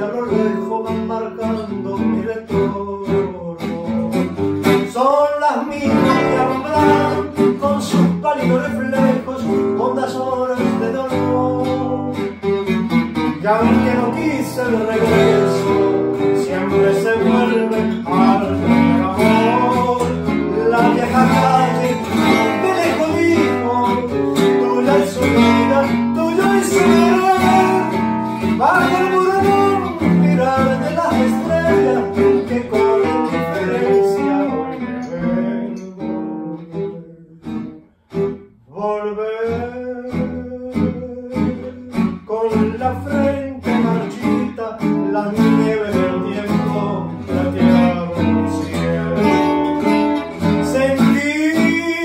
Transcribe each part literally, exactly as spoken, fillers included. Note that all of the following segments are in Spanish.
a lo lejos van marcando mi retorno. Son las mismas que alumbran con sus pálidos reflejos hondas horas de dolor. Y aunque no quise el regreso, siempre se vuelve al amor. La vieja calle de lejos dijo, tuya es su vida, tuyo es su querer. Bajo el muro mirar de las estrellas que con indiferencia hoy me ven volver. Con la frente marchita, las nieves del tiempo platearon mi cielo. Sentí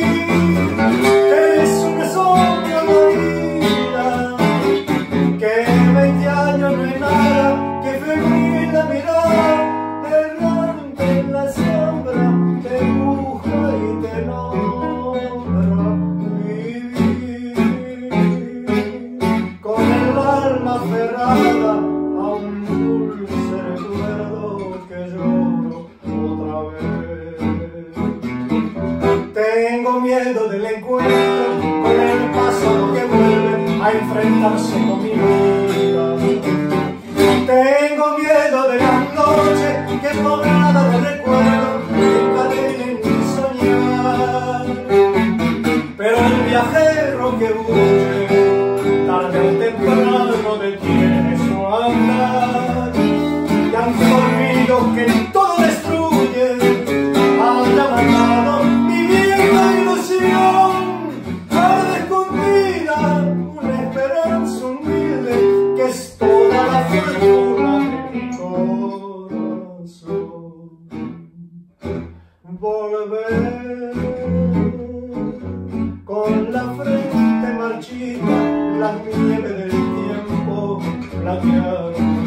que es un insomnio la vida, que en veinte años no hay nada, que febril la mirada, errante en la sombra, te dibuja y te nombra. Vivir con el alma aferrada a un dulce recuerdo que lloro otra vez. Tengo miedo del encuentro con el pasado que vuelve a enfrentarse con mi vida. Tengo miedo de las noches que por nada de recuerdo encadenen mi soñar. Pero el viajero que huye tarde o temprano detiene su andar. Y aunque olvido que todo destruye, haya matado mi vieja ilusión, arde escondida una esperanza humilde que es toda la fortuna de mi corazón. Volver con la frente marchita, las nieves del tiempo platearon